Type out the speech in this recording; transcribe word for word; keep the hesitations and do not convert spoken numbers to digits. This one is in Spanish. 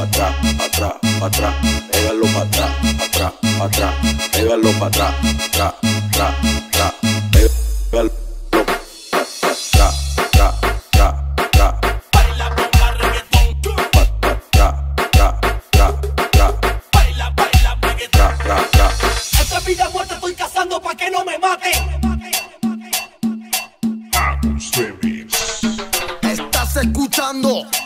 atrás, atrás, atrás, pégalo para atrás, atrás, atrás, pégalo para atrás, atrás, atrás, atrás, pégalo atrás, atrás, atrás, atrás. Baila bomba reggaetón. Atrás, atrás, atrás, atrás, Baila, baila reggaetón. atrás, atrás, atrás. Esta vida muerta estoy cazando pa' que no me maten. Estás escuchando